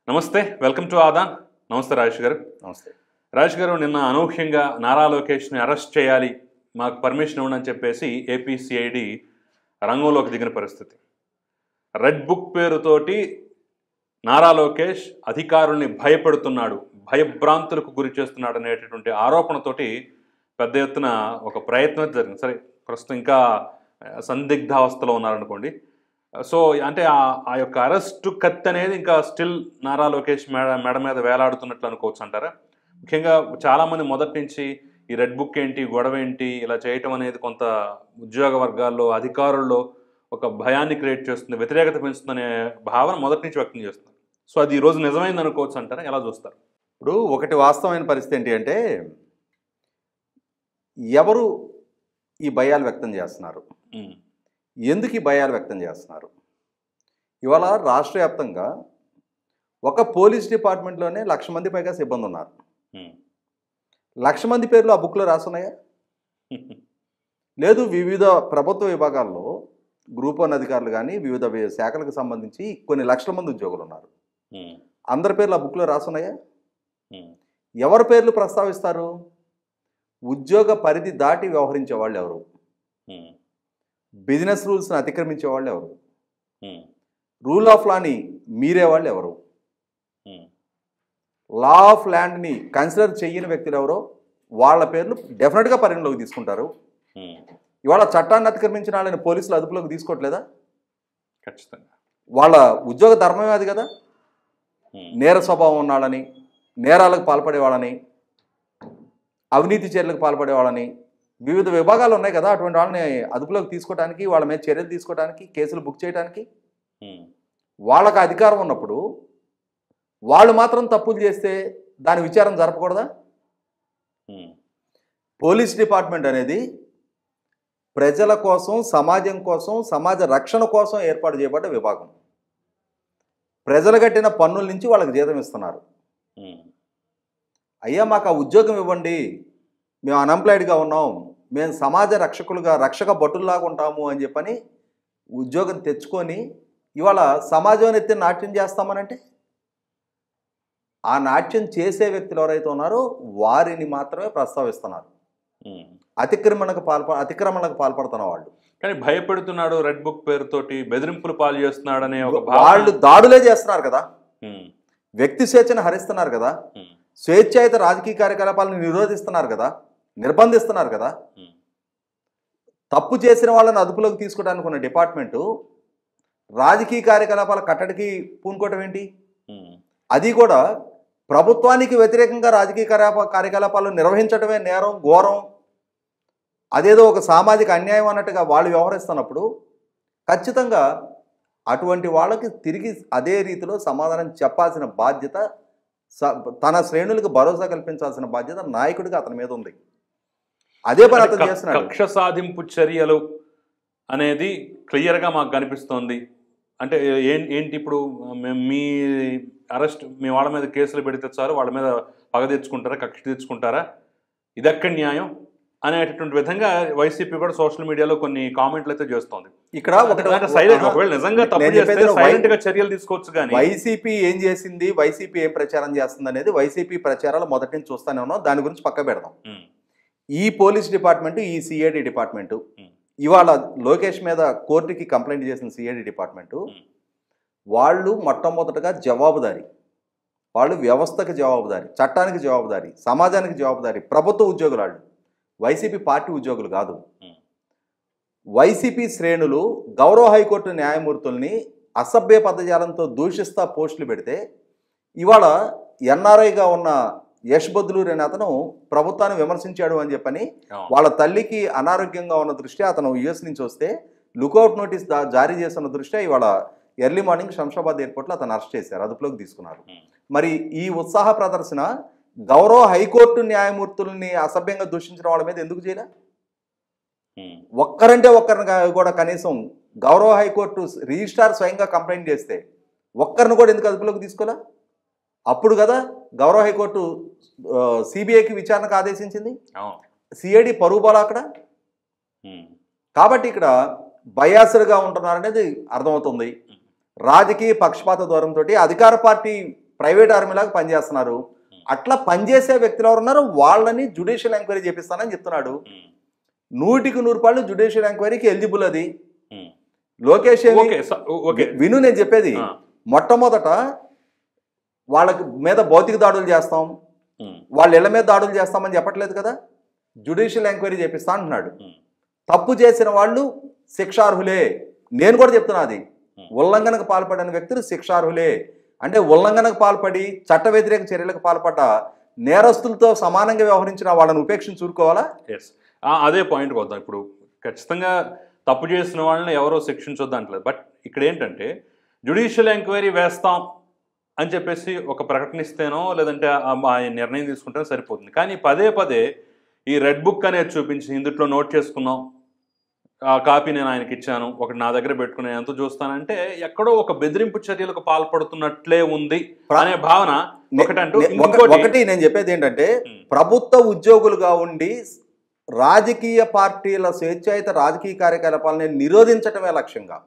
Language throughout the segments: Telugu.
నమస్తే, వెల్కమ్ టు ఆదాన్. నమస్తే రాజేష్ గారు. నమస్తే రాజేష్ గారు, నిన్న అనూహ్యంగా నారా లోకేష్ని అరెస్ట్ చేయాలి, మాకు పర్మిషన్ ఇవ్వండి అని చెప్పేసి ఏపీసీఐడి రంగంలోకి దిగిన పరిస్థితి. రెడ్ బుక్ పేరుతోటి నారా లోకేష్ అధికారుల్ని భయపెడుతున్నాడు, భయభ్రాంతులకు గురి చేస్తున్నాడు అనేటటువంటి ఆరోపణతోటి పెద్ద ఎత్తున ఒక ప్రయత్నం జరిగింది. సరే, ప్రస్తుతం ఇంకా సందిగ్ధావస్థలో ఉన్నారనుకోండి. సో అంటే ఆ యొక్క అరెస్టు కత్తి అనేది ఇంకా స్టిల్ నారా లోకేష్ మెడ మీద వేలాడుతున్నట్లు అనుకోవచ్చు అంటారా? ముఖ్యంగా చాలామంది మొదటి నుంచి ఈ రెడ్ బుక్ ఏంటి, గొడవ ఏంటి, ఇలా చేయటం అనేది కొంత ఉద్యోగ వర్గాల్లో, అధికారుల్లో ఒక భయాన్ని క్రియేట్ చేస్తుంది, వ్యతిరేకత పెంచుతుందనే భావన మొదటి నుంచి వ్యక్తం చేస్తున్నారు. సో అది ఈరోజు నిజమైంది అనుకోవచ్చు అంటారా? ఎలా చూస్తారు? ఇప్పుడు ఒకటి వాస్తవమైన పరిస్థితి ఏంటి అంటే, ఎవరు ఈ భయాలు వ్యక్తం చేస్తున్నారు, ఎందుకు ఈ భయాలు వ్యక్తం చేస్తున్నారు? ఇవాళ రాష్ట్ర వ్యాప్తంగా ఒక పోలీస్ డిపార్ట్మెంట్లోనే 1,00,000 మంది పైగా సిబ్బంది ఉన్నారు. 1,00,000 మంది పేర్లు ఆ బుక్లో రాసున్నాయా? లేదు. వివిధ ప్రభుత్వ విభాగాల్లో గ్రూప్ 1 అధికారులు కానీ వివిధ శాఖలకు సంబంధించి కొన్ని లక్షల మంది ఉద్యోగులు ఉన్నారు. అందరి పేర్లు ఆ బుక్లో రాసున్నాయా? ఎవరి పేర్లు ప్రస్తావిస్తారు? ఉద్యోగ పరిధి దాటి వ్యవహరించే వాళ్ళు ఎవరు? బిజినెస్ రూల్స్ని అతిక్రమించే వాళ్ళు ఎవరు? రూల్ ఆఫ్ లాని మీరే వాళ్ళు ఎవరు? లా ఆఫ్ ల్యాండ్ని కన్సిడర్ చేయని వ్యక్తులు ఎవరో వాళ్ళ పేర్లు డెఫినెట్గా పరిగణలోకి తీసుకుంటారు. ఇవాళ చట్టాన్ని అతిక్రమించిన వాళ్ళని పోలీసులు అదుపులోకి తీసుకోవట్లేదా? ఖచ్చితంగా. వాళ్ళ ఉద్యోగ ధర్మమే అది కదా. నేర స్వభావం ఉన్నాళ్ళని, నేరాలకు పాల్పడేవాళ్ళని, అవినీతి చర్యలకు పాల్పడేవాళ్ళని వివిధ విభాగాలు ఉన్నాయి కదా. అటువంటి వాళ్ళని అదుపులోకి తీసుకోవడానికి, వాళ్ళ మీద చర్యలు తీసుకోవడానికి, కేసులు బుక్ చేయడానికి వాళ్ళకు అధికారం ఉన్నప్పుడు వాళ్ళు మాత్రం తప్పులు చేస్తే దాని విచారణ జరపకూడదా? పోలీస్ డిపార్ట్మెంట్ అనేది ప్రజల కోసం, సమాజం కోసం, సమాజ రక్షణ కోసం ఏర్పాటు చేయబడ్డ విభాగం. ప్రజలు కట్టిన పన్నుల నుంచి వాళ్ళకి జీతం ఇస్తున్నారు. అయ్యా, మాకు ఆ ఉద్యోగం ఇవ్వండి, మేము అన్ఎంప్లాయిడ్గా ఉన్నాం, మేము సమాజ రక్షకులుగా, రక్షక భటుల్లాగా ఉంటాము అని చెప్పని ఉద్యోగం తెచ్చుకొని ఇవాళ సమాజం ఎత్తి నాట్యం చేస్తామనంటే ఆ నాట్యం చేసే వ్యక్తులు ఎవరైతే ఉన్నారో వారిని మాత్రమే ప్రస్తావిస్తున్నారు. అతిక్రమణకు పాల్పడుతున్న వాళ్ళు. కానీ భయపెడుతున్నాడు, రెడ్ బుక్ పేరుతోటి బెదిరింపులు పాలు చేస్తున్నాడు అనే ఒక వాళ్ళు దాడులే చేస్తున్నారు కదా. వ్యక్తి స్వేచ్ఛను హరిస్తున్నారు కదా. స్వేచ్ఛాయుత రాజకీయ కార్యకలాపాలను నిరోధిస్తున్నారు కదా, నిర్బంధిస్తున్నారు కదా. తప్పు చేసిన వాళ్ళని అదుపులోకి తీసుకోవడానికి ఉన్న డిపార్ట్మెంటు రాజకీయ కార్యకలాపాల కట్టడికి పూనుకోవటం ఏంటి? అది కూడా ప్రభుత్వానికి వ్యతిరేకంగా రాజకీయ కార్యకలాపాలు నిర్వహించడమే నేరం, ఘోరం. అదేదో ఒక సామాజిక అన్యాయం అన్నట్టుగా వాళ్ళు వ్యవహరిస్తున్నప్పుడు ఖచ్చితంగా అటువంటి వాళ్ళకి తిరిగి అదే రీతిలో సమాధానం చెప్పాల్సిన బాధ్యత, తన శ్రేణులకు భరోసా కల్పించాల్సిన బాధ్యత నాయకుడిగా అతని మీద ఉంది. అదే పని అతను చేస్తున్నాడు. కక్ష సాధింపు చర్యలు అనేది క్లియర్గా మాకు కనిపిస్తోంది. అంటే ఏంటి ఇప్పుడు మీ అరెస్ట్, మీ వాళ్ళ మీద కేసులు పెడితే చాలు, వాళ్ళ మీద పగ తెచ్చుకుంటారా, కక్ష తెచ్చుకుంటారా, ఇదెక్కడ న్యాయం అనేటటువంటి విధంగా వైసీపీ కూడా సోషల్ మీడియాలో కొన్ని కామెంట్లు అయితే చేస్తోంది. ఇక్కడ ఒకవేళ నిజంగా తప్పు చేస్తే సైలెంట్ గా చర్యలు తీసుకోవచ్చు. కానీ వైసీపీ ఏం చేసింది, వైసీపీ ఏం ప్రచారం చేస్తుంది అనేది వైసీపీ ప్రచారాలు మొదటి నుంచి చూస్తూనే ఉన్నాం. దాని గురించి పక్క పెడదాం. ఈ పోలీస్ డిపార్ట్మెంటు, ఈ సిఐడి డిపార్ట్మెంటు, ఇవాళ లోకేష్ మీద కోర్టుకి కంప్లైంట్ చేసిన సిఐడి డిపార్ట్మెంటు వాళ్ళు మొట్టమొదటగా జవాబుదారి. వాళ్ళు వ్యవస్థకు జవాబుదారి, చట్టానికి జవాబుదారి, సమాజానికి జవాబుదారి, ప్రభుత్వ ఉద్యోగులు. వాళ్ళు వైసీపీ పార్టీ ఉద్యోగులు కాదు. వైసీపీ శ్రేణులు గౌరవ హైకోర్టు న్యాయమూర్తుల్ని అసభ్య పదజాలంతో దూషిస్తా పోస్టులు పెడితే ఇవాళ ఎన్ఆర్ఐగా ఉన్న యష్ బద్లూర్ అనే అతను ప్రభుత్వాన్ని విమర్శించాడు అని చెప్పని వాళ్ళ తల్లికి అనారోగ్యంగా ఉన్న దృష్ట్యా అతను యుఎస్ నుంచి వస్తే లుకౌట్ నోటీస్ జారీ చేస్తున్న దృష్ట్యా ఇవాళ ఎర్లీ మార్నింగ్ శంషాబాద్ ఎయిర్పోర్ట్లో అతను అరెస్ట్ చేశారు, అదుపులోకి తీసుకున్నారు. మరి ఈ ఉత్సాహ ప్రదర్శన గౌరవ హైకోర్టు న్యాయమూర్తుల్ని అసభ్యంగా దూషించిన వాళ్ళ మీద ఎందుకు చేయలే? ఒక్కరంటే ఒక్కరిని కూడా కనీసం గౌరవ హైకోర్టు రిజిస్ట్రార్ స్వయంగా కంప్లైంట్ చేస్తే ఒక్కరిని కూడా ఎందుకు అదుపులోకి తీసుకోలే? అప్పుడు కదా గౌరవ హైకోర్టు సిబిఐకి విచారణకు ఆదేశించింది. సిఐడి పరువు బల అక్కడ. కాబట్టి ఇక్కడ బయాస్డ్గా ఉంటున్నారనేది అర్థమవుతుంది. రాజకీయ పక్షపాత ధోరణితో అధికార పార్టీ ప్రైవేట్ ఆర్మీలాగా పనిచేస్తున్నారు. అట్లా పనిచేసే వ్యక్తులు ఎవరు ఉన్నారో వాళ్ళని జ్యుడిషియల్ ఎంక్వైరీ చేపిస్తానని చెప్తున్నాడు. 100% జ్యుడిషియల్ ఎంక్వైరీకి ఎలిజిబుల్ అది. లోకేష్ విను నేను చెప్పేది, మొట్టమొదట వాళ్ళకి మీద భౌతిక దాడులు చేస్తాం, వాళ్ళ ఇళ్ల మీద దాడులు చేస్తామని చెప్పట్లేదు కదా, జ్యుడిషియల్ ఎంక్వైరీ చేపిస్తా అంటున్నాడు. తప్పు చేసిన వాళ్ళు శిక్షార్హులే. నేను కూడా చెప్తున్నా, అది ఉల్లంఘనకు పాల్పడిన వ్యక్తులు శిక్షార్హులే. అంటే ఉల్లంఘనకు పాల్పడి చట్ట వ్యతిరేక చర్యలకు పాల్పడ్డ నేరస్తులతో సమానంగా వ్యవహరించిన వాళ్ళని ఉపేక్షించి చూరుకోవాలా? అదే పాయింట్కి వద్దాం. ఇప్పుడు ఖచ్చితంగా తప్పు చేసిన వాళ్ళని ఎవరో శిక్షించొద్దు అంటలేదు. బట్ ఇక్కడ ఏంటంటే జ్యుడిషియల్ ఎంక్వైరీ వేస్తాం అని చెప్పేసి ఒక ప్రకటన ఇస్తేనో లేదంటే ఆ నిర్ణయం తీసుకుంటేనో సరిపోతుంది. కానీ పదే పదే ఈ రెడ్ బుక్ అనేది చూపించి ఇందులో నోట్ చేసుకున్నాం, ఆ కాపీ నేను ఆయనకి ఇచ్చాను, ఒకటి నా దగ్గర పెట్టుకుని ఎంత చూస్తానంటే ఎక్కడో ఒక బెదిరింపు చర్యలకు పాల్పడుతున్నట్లే ఉంది అనే భావన ఒకటంటూ. ఒకటి నేను చెప్పేది ఏంటంటే, ప్రభుత్వ ఉద్యోగులుగా ఉండి రాజకీయ పార్టీల స్వేచ్ఛాయుత రాజకీయ కార్యకలాపాలను నిరోధించటమే లక్ష్యంగా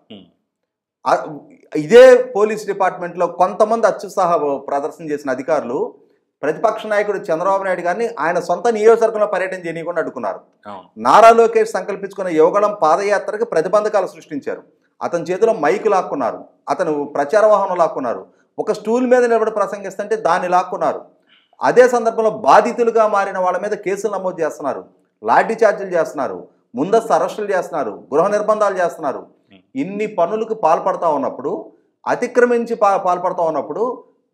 ఇదే పోలీస్ డిపార్ట్మెంట్లో కొంతమంది అత్యుత్సాహ ప్రదర్శన చేసిన అధికారులు ప్రతిపక్ష నాయకుడు చంద్రబాబు నాయుడు గారిని ఆయన సొంత నియోజకవర్గంలో పర్యటన చేయనీయకుండా అడ్డుకున్నారు. నారా లోకేష్ సంకల్పించుకున్న యువగళం పాదయాత్రకి ప్రతిబంధకాలు సృష్టించారు. అతని చేతిలో మైకు లాక్కున్నారు, అతను ప్రచార వాహనం లాక్కున్నారు, ఒక స్టూల్ మీద నిలబడి ప్రసంగిస్తుంటే దాన్ని లాక్కున్నారు. అదే సందర్భంలో బాధితులుగా మారిన వాళ్ళ మీద కేసులు నమోదు చేస్తున్నారు, లాఠీ చార్జీలు చేస్తున్నారు, ముందస్తు అరెస్టులు చేస్తున్నారు, గృహ నిర్బంధాలు చేస్తున్నారు. ఇన్ని పనులకు పాల్పడతా ఉన్నప్పుడు, అతిక్రమించి పాల్పడతా ఉన్నప్పుడు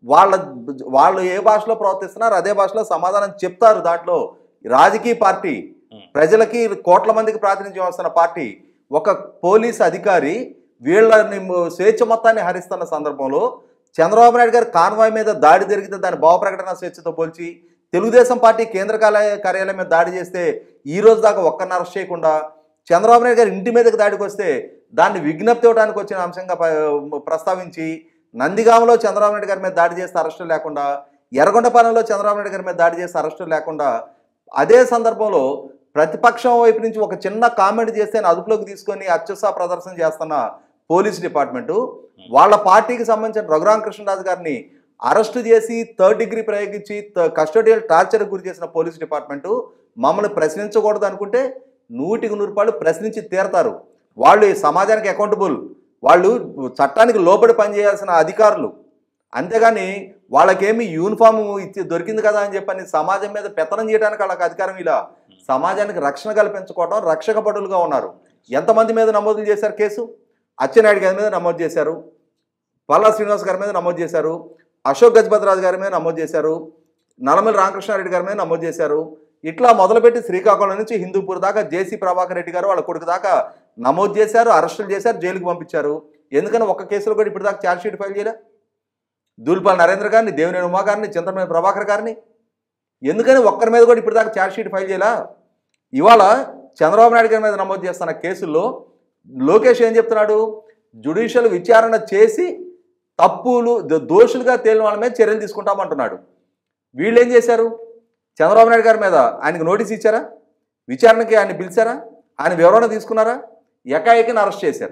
వాళ్ళు ఏ భాషలో ప్రవర్తిస్తున్నారు అదే భాషలో సమాధానం చెప్తారు. దాంట్లో రాజకీయ పార్టీ, ప్రజలకి కోట్ల మందికి ప్రాతినిధ్యం వస్తున్న పార్టీ, ఒక పోలీస్ అధికారి వీళ్ళని స్వేచ్ఛ మొత్తాన్ని హరిస్తున్న సందర్భంలో చంద్రబాబు నాయుడు గారు కాన్వాయ్ మీద దాడి జరిగితే దాని భావ ప్రకటన స్వేచ్ఛతో పోల్చి తెలుగుదేశం పార్టీ కేంద్ర కార్యాలయం మీద దాడి చేస్తే ఈ రోజు దాకా ఒక్కరిని అరెస్ట్ చేయకుండా, చంద్రబాబు నాయుడు గారు ఇంటి మీదకి దాడికి వస్తే దాన్ని విజ్ఞప్తి ఇవ్వడానికి వచ్చిన అంశంగా ప్రస్తావించి, నందిగామలో చంద్రబాబు నాయుడు గారి మీద దాడి చేస్తే అరెస్టులు లేకుండా, ఎర్రగొండపాలెంలో చంద్రబాబు నాయుడు గారి మీద దాడి చేస్తే అరెస్టులు లేకుండా, అదే సందర్భంలో ప్రతిపక్షం వైపు నుంచి ఒక చిన్న కామెంట్ చేస్తే అదుపులోకి తీసుకొని అత్యుత్సాహ ప్రదర్శన చేస్తున్న పోలీస్ డిపార్ట్మెంటు, వాళ్ళ పార్టీకి సంబంధించిన రఘురామకృష్ణరాజు గారిని అరెస్టు చేసి 3rd డిగ్రీ ప్రయోగించి కస్టోడియల్ టార్చర్కి గురి చేసిన పోలీస్ డిపార్ట్మెంటు మమ్మల్ని ప్రశ్నించకూడదు అనుకుంటే 100% ప్రశ్నించి తీరతారు. వాళ్ళు ఈ సమాజానికి అకౌంటబుల్, వాళ్ళు చట్టానికి లోబడి పనిచేయాల్సిన అధికారులు. అంతేగాని వాళ్ళకేమి యూనిఫామ్ దొరికింది కదా అని చెప్పని సమాజం మీద పెత్తనం చేయడానికి వాళ్ళకి అధికారం ఇలా. సమాజానికి రక్షణ కల్పించుకోవడం రక్షక భటులుగా ఉన్నారు. ఎంతమంది మీద నమోదులు చేశారు కేసు? అచ్చెన్నాయుడు గారి మీద నమోదు చేశారు, పల్లా శ్రీనివాస్ గారి మీద నమోదు చేశారు, అశోక్ గజపతిరాజు గారి మీద నమోదు చేశారు, నల్లమల్లి రామకృష్ణారెడ్డి గారి మీద నమోదు చేశారు. ఇట్లా మొదలుపెట్టి శ్రీకాకుళం నుంచి హిందూపూర్ దాకా జేసీ ప్రభాకర్ రెడ్డి గారు వాళ్ళ కొడుకు దాకా నమోదు చేశారు, అరెస్టులు చేశారు, జైలుకి పంపించారు. ఎందుకని ఒక్క కేసులో కూడా ఇప్పుడు దాకా ఛార్జ్షీట్ ఫైల్ చేయలే? దూల్పాల్ నరేంద్ర గారిని, దేవినేని ఉమా గారిని, చింతమనేని ప్రభాకర్ గారిని ఎందుకని ఒక్కరి మీద కూడా ఇప్పుడు దాకా ఛార్జ్షీట్ ఫైల్ చేయలా? ఇవాళ చంద్రబాబు నాయుడు గారి మీద నమోదు చేస్తున్న కేసుల్లో లోకేష్ ఏం చెప్తున్నాడు? జ్యుడిషియల్ విచారణ చేసి తప్పులు దోషులుగా తేలిన వాళ్ళ మీద చర్యలు తీసుకుంటామంటున్నాడు. వీళ్ళు ఏం చేశారు? చంద్రబాబు నాయుడు గారి మీద ఆయనకు నోటీస్ ఇచ్చారా? విచారణకి ఆయన పిలిచారా? ఆయన వివరణ తీసుకున్నారా? ఎకాఎకిని అరెస్ట్ చేశారు.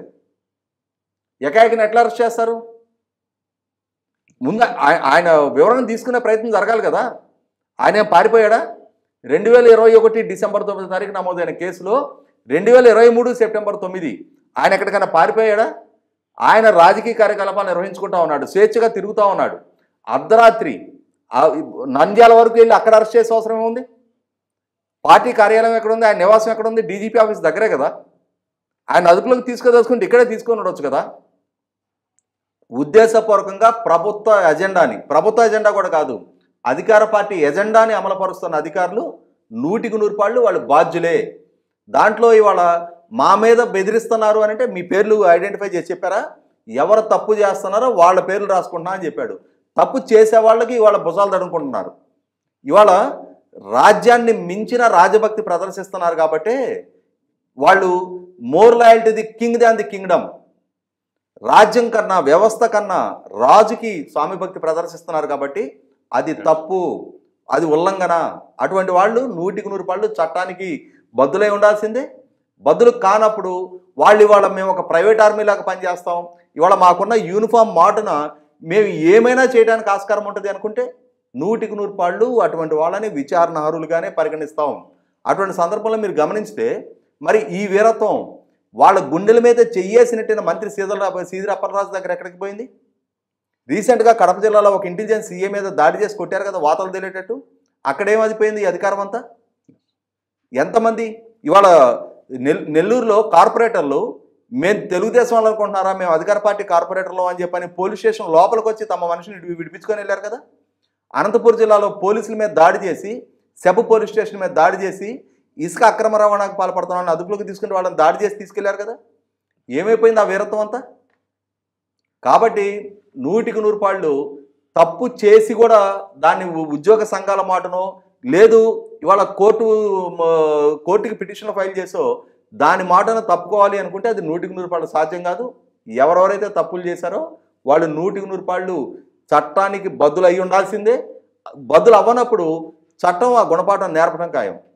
ఎకాఎకిని ఎట్లా అరెస్ట్ చేస్తారు? ముందు ఆయన వివరణ తీసుకునే ప్రయత్నం జరగాలి కదా. ఆయన పారిపోయాడా? 2021 డిసెంబర్ 9వ తారీఖు నమోదైన కేసులో 2023 సెప్టెంబర్ 9 ఆయన ఎక్కడికైనా పారిపోయాడా? ఆయన రాజకీయ కార్యకలాపాలు నిర్వహించుకుంటా ఉన్నాడు, స్వేచ్ఛగా తిరుగుతూ ఉన్నాడు. అర్ధరాత్రి నంద్యాల వరకు వెళ్ళి అక్కడ అరెస్ట్ చేసే అవసరం ఏముంది? పార్టీ కార్యాలయం ఎక్కడుంది? ఆయన నివాసం ఎక్కడుంది? డీజీపీ ఆఫీస్ దగ్గరే కదా. ఆయన అదుపులోకి తీసుకుంటే ఇక్కడే తీసుకొని ఉండొచ్చు కదా. ఉద్దేశపూర్వకంగా ప్రభుత్వ ఎజెండా కూడా కాదు, అధికార పార్టీ ఎజెండాని అమలుపరుస్తున్న అధికారులు 100% వాళ్ళు బాధ్యులే. దాంట్లో ఇవాళ మా మీద బెదిరిస్తున్నారు అని అంటే మీ పేర్లు ఐడెంటిఫై చేసి చెప్పారా? ఎవరు తప్పు చేస్తున్నారో వాళ్ళ పేర్లు రాసుకుంటున్నా అని చెప్పాడు. తప్పు చేసే వాళ్ళకి ఇవాళ భుజాలు తడుముకుంటున్నారు. ఇవాళ రాజ్యాన్ని మించిన రాజభక్తి ప్రదర్శిస్తున్నారు కాబట్టి వాళ్ళు more loyalty the king than the kingdom. రాజ్యం కన్నా, వ్యవస్థ కన్నా రాజుకి స్వామి భక్తి ప్రదర్శిస్తున్నారు కాబట్టి అది తప్పు, అది ఉల్లంఘన. అటువంటి వాళ్ళు 100% చట్టానికి బద్దులై ఉండాల్సిందే. బద్దులు కానప్పుడు వాళ్ళు ఇవాళ మేము ఒక ప్రైవేట్ ఆర్మీ లాగా పనిచేస్తాం, ఇవాళ మాకున్న యూనిఫామ్ మాటున మేము ఏమైనా చేయడానికి ఆస్కారం ఉంటుంది అనుకుంటే 100% అటువంటి వాళ్ళని విచారణార్హులుగానే పరిగణిస్తాం. అటువంటి సందర్భంలో మీరు గమనించితే మరి ఈ వీరత్వం వాళ్ళ గుండెల మీద చెయ్యేసినట్టిన మంత్రి సీదిర అప్పలరాజు దగ్గర ఎక్కడికి పోయింది? రీసెంట్గా కడప జిల్లాలో ఒక ఇంటెలిజెన్స్ సీఏ మీద దాడి చేసి కొట్టారు కదా, వాతలు తెలియటట్టు. అక్కడేమదిపోయింది ఈ అధికారం అంతా? ఎంతమంది ఇవాళ నెల్లూరులో కార్పొరేటర్లు మేము తెలుగుదేశం వాళ్ళు అనుకుంటున్నారా, మేము అధికార పార్టీ కార్పొరేటర్లు అని చెప్పని పోలీస్ స్టేషన్ లోపలికి వచ్చి తమ మనిషిని విడిపించుకొని వెళ్ళారు కదా. అనంతపురం జిల్లాలో పోలీసుల మీద దాడి చేసి, సెబ్ పోలీస్ స్టేషన్ మీద దాడి చేసి ఇసుక అక్రమ రవాణాకు పాల్పడుతున్నారని అదుపులోకి తీసుకుని వాళ్ళని దాడి చేసి తీసుకెళ్లారు కదా. ఏమైపోయింది ఆ వీరత్వం అంతా? కాబట్టి 100% తప్పు చేసి కూడా దాన్ని ఉద్యోగ సంఘాల మాటనో లేదు ఇవాళ కోర్టుకి పిటిషన్లు ఫైల్ చేసో దాని మాటను తప్పుకోవాలి అనుకుంటే అది 100% సాధ్యం కాదు. ఎవరెవరైతే తప్పులు చేశారో వాళ్ళు 100% చట్టానికి బద్దులు అయి ఉండాల్సిందే. బద్దులు అవ్వనప్పుడు చట్టం ఆ గుణపాఠం నేర్పడం ఖాయం.